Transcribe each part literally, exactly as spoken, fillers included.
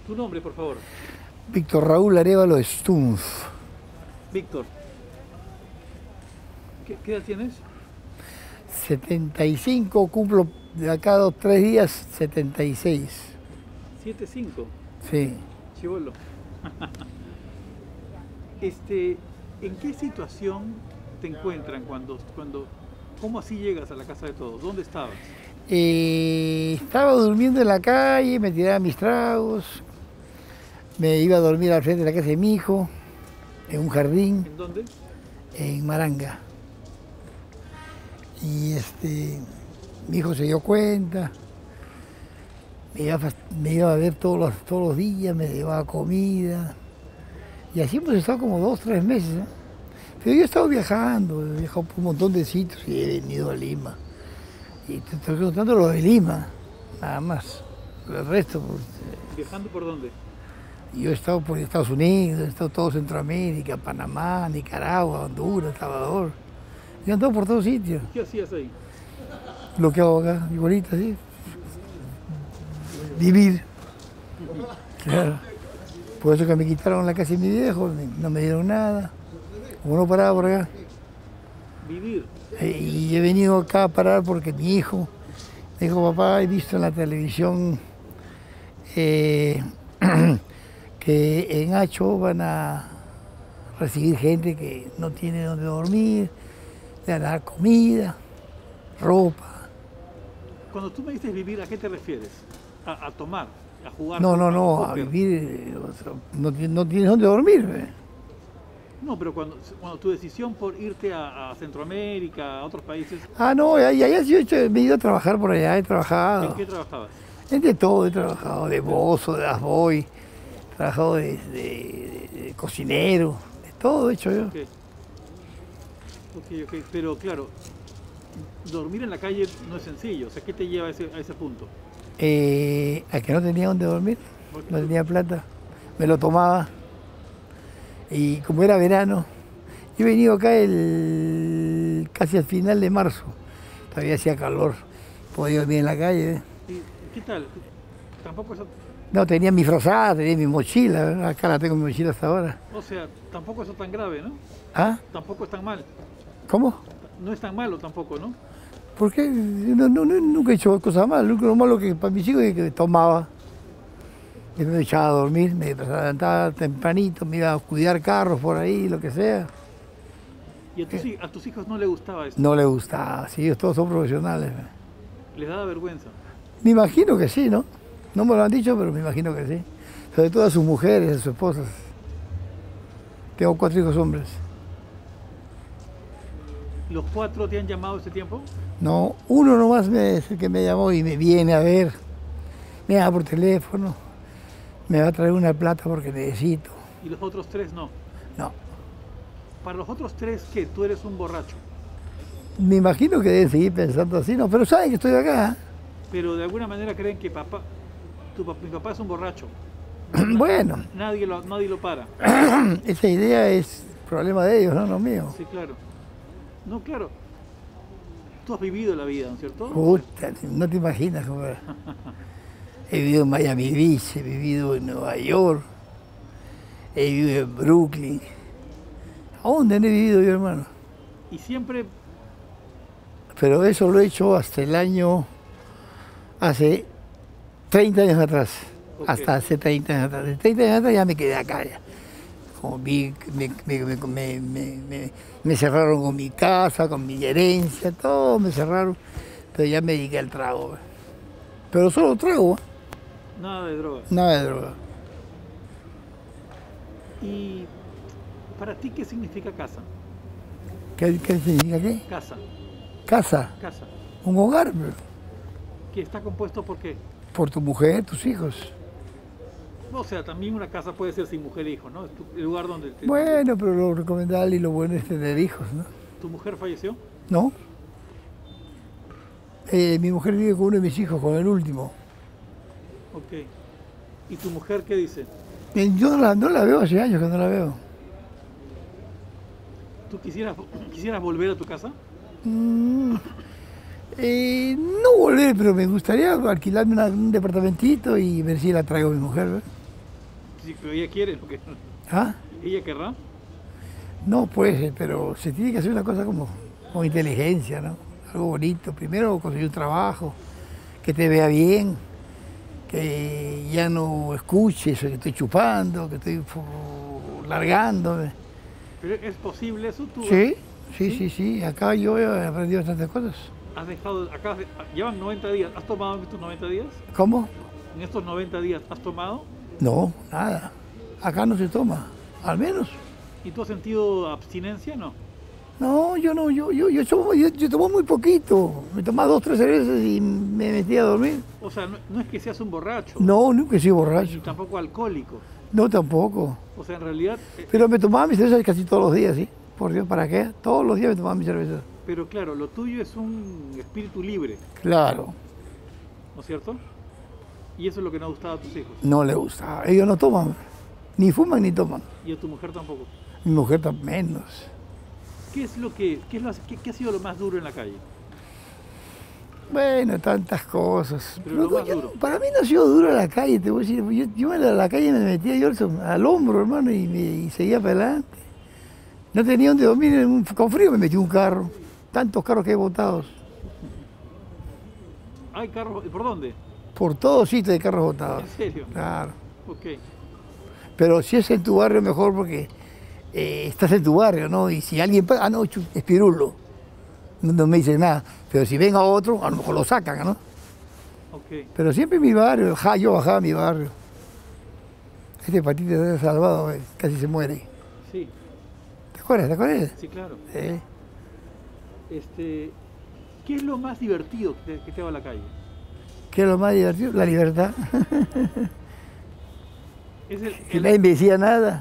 Tu nombre, por favor. Víctor Raúl Arévalo Stumpf. Víctor. ¿Qué, qué edad tienes? setenta y cinco, cumplo de acá a dos, tres días, setenta y seis. siete cinco. Sí. Chibolo. Este, ¿en qué situación te encuentran cuando, cuando, cómo así llegas a la casa de todos? ¿Dónde estabas? Eh, estaba durmiendo en la calle, me tiraba mis tragos, me iba a dormir al frente de la casa de mi hijo, en un jardín, ¿En dónde? en Maranga. Y este, mi hijo se dio cuenta, me iba, a, me iba a ver todos los, todos los días, me llevaba comida. Y así hemos estado como dos, tres meses, ¿no? Pero yo he estado viajando, he viajado por un montón de sitios y he venido a Lima. Y te estoy contando lo de Lima, nada más. El resto, pues, ¿Viajando por dónde? yo he estado por Estados Unidos, he estado todo Centroamérica, Panamá, Nicaragua, Honduras, Salvador. Yo he andado por todos sitios. ¿Qué hacías ahí? Lo que hago acá, igualito, así. Vivir. Claro. Por eso que me quitaron la casa de mi viejo, no me dieron nada. Como no paraba por acá. Vivir. Y he venido acá a parar porque mi hijo me dijo, papá, he visto en la televisión eh, que en Hacho van a recibir gente que no tiene donde dormir, le van a dar comida, ropa. Cuando tú me dices vivir, ¿a qué te refieres? ¿A, a tomar? ¿A jugar? No, no, a no, a póker? vivir, o sea, no, ti- no tienes donde dormir. ¿eh? No, pero cuando, cuando tu decisión por irte a, a Centroamérica, a otros países, Ah, no, ya, ya, ya sí he hecho- me he ido a trabajar por allá, he ¿en trabajado. qué trabajabas? Es de todo, he trabajado, de bozo, de asboy, he trabajado de, de- de- de cocinero, de todo he hecho yo. Ok, ok, ok. Pero claro, dormir en la calle no es sencillo. O sea, ¿qué te lleva a ese, a ese punto? Eh, a que no tenía donde dormir, Porque no tú- tenía plata, me lo tomaba. Y como era verano, yo he venido acá el, casi al final de marzo, todavía hacía calor, podía dormir en la calle. ¿eh? ¿Y qué tal? Tampoco eso, No, tenía mi frazada, tenía mi mochila, ¿eh? Acá la tengo mi mochila hasta ahora. o sea, tampoco eso tan grave, ¿no? ¿Ah? Tampoco es tan mal. ¿Cómo? No es tan malo tampoco, ¿no? ¿Por qué? No, no, no, nunca he hecho cosas malas. Lo único malo que para mis hijos es que tomaba. Después me echaba a dormir, me levantaba tempranito, me iba a cuidar carros por ahí, lo que sea. Y a tus, hij- a tus hijos no les gustaba esto. No le gustaba, sí, ellos todos son profesionales. Les daba vergüenza. Me imagino que sí, ¿no? No me lo han dicho, pero me imagino que sí. Sobre todo a sus mujeres, a sus esposas. Tengo cuatro hijos hombres. ¿Los cuatro te han llamado este tiempo? No, uno nomás me, es el que me llamó y me viene a ver. Me llama por teléfono. Me va a traer una plata porque necesito. Y los otros tres no. No. Para los otros tres, ¿qué? Tú eres un borracho. Me imagino que deben seguir pensando así, ¿no? Pero saben que estoy acá. Pero de alguna manera creen que papá, tu, pap- mi papá es un borracho. Bueno, Nadie lo, nadie lo para. esa idea es problema de ellos, no, no mío. Sí, claro. No, claro. Tú has vivido la vida, ¿no es cierto? Puta, no te imaginas cómo era. He vivido en Miami Beach, he vivido en Nueva York, he vivido en Brooklyn. ¿A dónde no he vivido yo, hermano? Y siempre, Pero eso lo he hecho hasta el año, hace treinta años atrás. Ok. Hasta hace treinta años atrás. De treinta años atrás ya me quedé acá ya. Como vi, me, me, me, me, me- me- me cerraron con mi casa, con mi herencia, todo me cerraron. Pero ya me dediqué al trago. Pero solo trago, ¿eh? nada de drogas. Nada de droga. ¿Y para ti qué significa casa? ¿Qué, qué significa qué? Casa, Casa, casa. un hogar, bro. Que está compuesto por qué? Por tu mujer, tus hijos. O sea, también una casa puede ser sin mujer e hijo, ¿no? Es tu- el lugar donde te- Bueno, pero lo recomendable y lo bueno es tener hijos, ¿no? tu mujer falleció. ¿No? Eh, mi mujer vive con uno de mis hijos, con el último. Ok. ¿Y tu mujer qué dice? Eh, Yo no la, no la veo hace años que no la veo. ¿Tú quisieras, quisieras volver a tu casa? Mm, eh, no volver, pero me gustaría alquilarme una- un departamentito y ver si la traigo a mi mujer. ¿ves? Sí, pero ella quiere, ¿no? Que- ¿Ah? ¿Ella querrá? No puede ser, pero se tiene que hacer una cosa como con inteligencia, ¿no? Algo bonito. Primero conseguir un trabajo, que te vea bien, que ya no escuche eso, que estoy chupando, que estoy fu- largándome. ¿Pero es posible eso? ¿Tú Sí, sí, ¿Sí? sí, sí. Acá yo he aprendido bastantes cosas. has dejado, acá has de- llevan noventa días, ¿has tomado en estos noventa días? ¿Cómo? En estos noventa días, ¿has tomado? No, nada. Acá no se toma, al menos. ¿Y tú has sentido abstinencia? No. No, yo no, yo, yo, yo, tomo, yo, yo tomo muy poquito. Me tomaba dos, tres cervezas y me metía a dormir. O sea, no, no es que seas un borracho, No, nunca he sido ni borracho. tampoco alcohólico. No, tampoco. O sea, en realidad, eh, Pero me tomaba mis cervezas casi todos los días, ¿sí? Por Dios, ¿para qué? Todos los días me tomaba mis cervezas. pero claro, lo tuyo es un espíritu libre, Claro, ¿no es cierto? Y eso es lo que no gustaba a tus hijos. no le gusta. Ellos no toman, ni fuman ni toman. Y a tu mujer tampoco. Mi mujer también menos. ¿Qué es lo que, qué es lo, qué, qué ha sido lo más duro en la calle? Bueno, tantas cosas. Pero lo más yo- duro. Para mí no ha sido duro la calle, te voy a decir. Yo, yo en la, la calle me metía yo al, al hombro, hermano, y, me, y seguía para adelante. No tenía donde dormir, en un- con frío me metí un carro. Tantos carros que he botado. ¿Hay carros? ¿Por dónde? Por todos sitios de carros botados. ¿En serio? Claro. Ok. Pero si es en tu barrio mejor porque eh, estás en tu barrio, ¿no? Y si alguien pasa, ah, no, chu- es pirulo. No, no me dice nada. Pero si venga otro, a lo mejor lo sacan, ¿no? Ok. Pero siempre en mi barrio, ja, yo bajaba a mi barrio. Este patito se ha salvado, eh, casi se muere. Sí, ¿Te acuerdas? ¿Te acuerdas? sí, claro. Eh, Este, ¿qué es lo más divertido que te, que te va a la calle? ¿Qué es lo más divertido? La libertad. Es el, Que el- nadie me decía nada.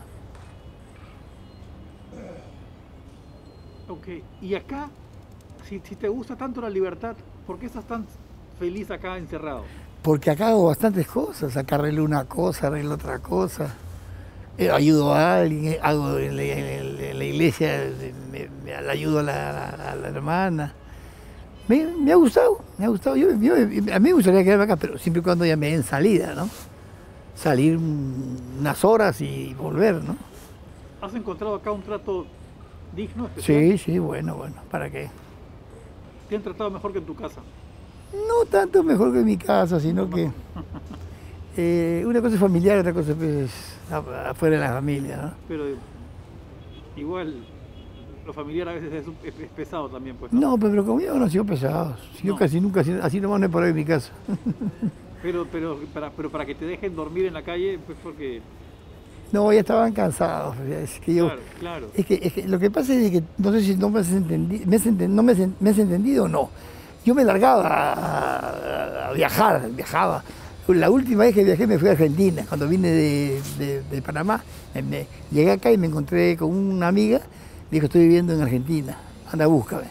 ok. Y acá, si, si te gusta tanto la libertad, ¿por qué estás tan feliz acá encerrado? Porque acá hago bastantes cosas. Acá arreglo una cosa, arreglo otra cosa. Eh, ayudo a alguien, eh, hago en la, en la- en la iglesia, eh, me, me- le ayudo a la, a- a la hermana. Me, me ha gustado, me ha gustado. Yo, yo- a mí me gustaría quedarme acá, pero siempre y cuando ya me den salida, ¿no? Salir mm, unas horas y volver, ¿no? ¿Has encontrado acá un trato digno, especial? Sí, sí, bueno, bueno, ¿para qué? ¿Te han tratado mejor que en tu casa? No tanto mejor que en mi casa, sino que eh, una cosa es familiar, otra cosa pues, a- afuera de la familia, ¿no? Pero igual, lo familiar a veces es, es- es pesado también, pues. No, pero conmigo no ha sido pesado. Yo No. casi nunca, así, así nomás no he parado en mi casa. Pero, pero, para, pero para que te dejen dormir en la calle, pues porque... No, ya estaban cansados. o sea, Es que yo, Claro, claro. es que, es que lo que pasa es que no sé si no me has entendido, me has enten- no me has, en- me has entendido o no. Yo me largaba a, a- a viajar, viajaba. La última vez que viajé me fui a Argentina, cuando vine de, de- de Panamá. Me- me- llegué acá y me encontré con una amiga, me dijo, estoy viviendo en Argentina, anda, búscame.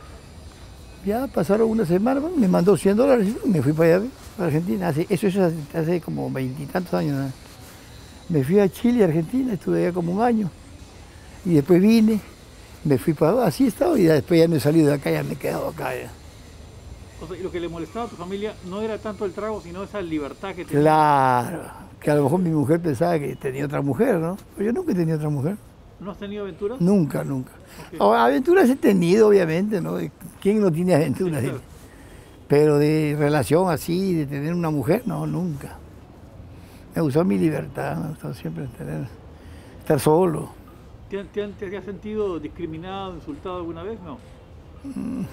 Ya pasaron una semana, bueno, me mandó cien dólares y me fui para allá, para Argentina. Hace, eso es hace, hace como veintitantos años. ¿No? Me fui a Chile y Argentina, estuve allá como un año. Y después vine, me fui para así he estado y ya después ya no he salido de acá, ya me he quedado acá. Ya. O sea, y lo que le molestaba a tu familia no era tanto el trago, sino esa libertad que tenía. Claro, que a lo mejor mi mujer pensaba que tenía otra mujer, ¿no? Pero yo nunca he tenido otra mujer, ¿No has tenido aventuras? nunca, nunca. Ok. Ahora, aventuras he tenido, obviamente, ¿no? ¿Quién no tiene aventuras? Sí, claro. Pero de relación así, de tener una mujer, no, nunca. Me gustó mi libertad, me gustó siempre tener, estar solo. ¿Te, han- te, han- te has sentido discriminado, insultado alguna vez? No. Mm,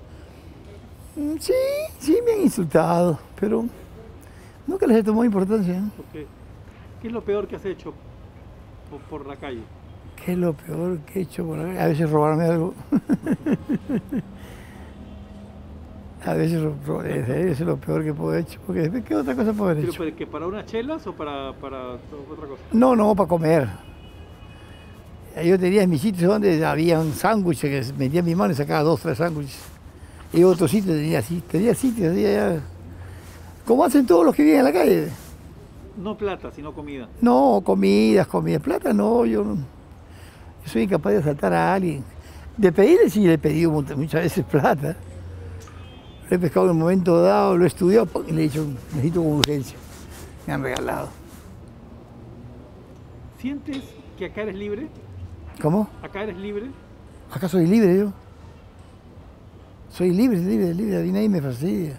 Sí, sí me han insultado, pero nunca les he tomado importancia. ¿eh? Porque, ¿qué es lo peor que has hecho por, por la calle? ¿Qué es lo peor que he hecho por ahí? A veces robarme algo. A veces ro- ro- eso es lo peor que puedo haber hecho, porque después, ¿qué otra cosa puedo haber ¿Pero hecho? para, que para unas chelas o para, para otra cosa? No, no, para comer. Yo tenía mis sitios donde había un sándwich que metía mi mano y sacaba dos, tres sándwiches. Y otro sitio tenía así, tenía sitios así allá. Como hacen todos los que viven en la calle. No plata, sino comida. No, comidas, comidas, plata, no, yo no. Yo soy incapaz de asaltar a alguien. De pedirle sí le he pedido muchas muchas veces plata. Lo he pescado en un momento dado, lo he estudiado ¡pum! Y le he dicho, necesito con urgencia. Me han regalado. ¿Sientes que acá eres libre? ¿Cómo? ¿Acá eres libre? Acá soy libre yo. Soy libre, libre, libre. A mí nadie me fastidia.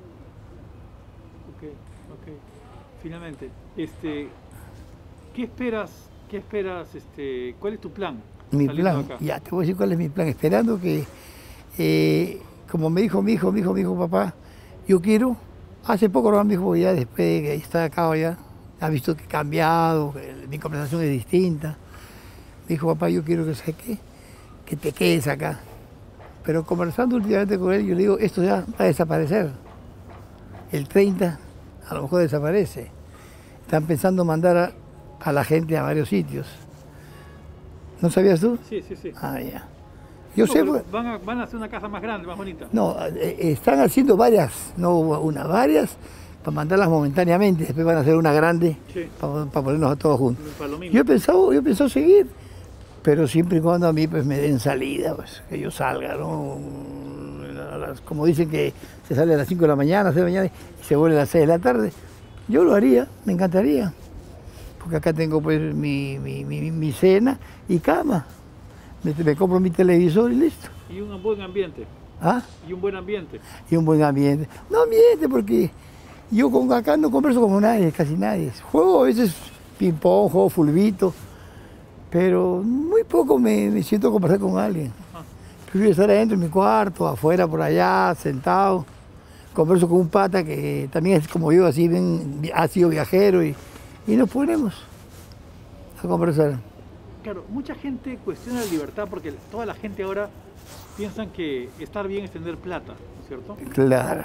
Ok, ok. Finalmente, este, ¿qué esperas? ¿Qué esperas? Este, ¿cuál es tu plan? Mi saliendo plan, de acá? ya te voy a decir cuál es mi plan. Esperando que, eh, como me dijo mi hijo, mi hijo, mi hijo, papá, yo quiero, hace poco no me dijo, ya después de que está acá ya, ha visto que he cambiado, que mi conversación es distinta. Me dijo, papá, yo quiero que, ¿sabes qué? Que te quedes acá. Pero conversando últimamente con él, yo le digo, esto ya va a desaparecer. El treinta a lo mejor desaparece. Están pensando mandar a, a la gente a varios sitios. ¿No sabías tú? Sí, sí, sí. Ah, ya. Yo No, sé, pero pues, van, a, van a hacer una casa más grande, más bonita. no, eh, están haciendo varias, no una, varias, para mandarlas momentáneamente. Después van a hacer una grande Sí. para, para ponernos a todos juntos. Para lo mismo. Yo he pensado, yo he pensado seguir, pero siempre y cuando a mí pues me den salida, pues que yo salga, ¿no? A las- como dicen que se sale a las cinco de la mañana, seis de la mañana y se vuelve a las seis de la tarde. Yo lo haría, me encantaría, porque acá tengo pues mi, mi, mi, mi cena y cama. Me, me compro mi televisor y listo. Y un buen ambiente. ¿Ah? Y un buen ambiente. Y un buen ambiente. No ambiente, porque yo con acá no converso con nadie, casi nadie. Juego a veces ping-pong, juego fulbito, pero muy poco me, me siento a conversar con alguien. Ajá. Prefiero estar adentro en mi cuarto, afuera, por allá, sentado. Converso con un pata que también es como yo, así bien, ha sido viajero y, y nos ponemos a conversar. Claro, mucha gente cuestiona la libertad porque toda la gente ahora piensan que estar bien es tener plata, ¿no es cierto? Claro.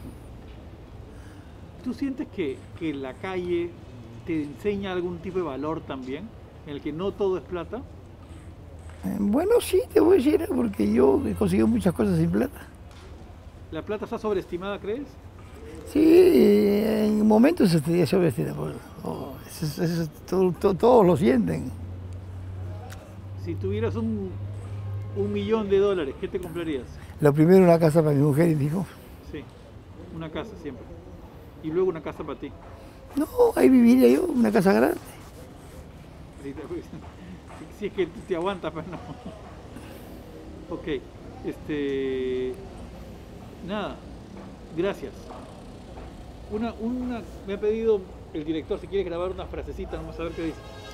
¿Tú sientes que, que la calle te enseña algún tipo de valor también, en el que no todo es plata? Eh, Bueno, sí, te voy a decir, porque yo he conseguido muchas cosas sin plata. ¿La plata está sobreestimada, crees? Sí, en momentos estaría sobreestimada. Pues, oh, eso- eso- eso- todo- todo- todos lo sienten. Si tuvieras un, un millón de dólares, ¿qué te comprarías? Lo primero una casa para mi mujer y mi hijo. Sí, una casa siempre. Y luego una casa para ti. No, ahí viviría yo, una casa grande. Si, te- si es que te aguantas, pues no. Ok, este... Nada, gracias. Una, una, me ha pedido el director si quiere grabar una frasecita, vamos a ver qué dice.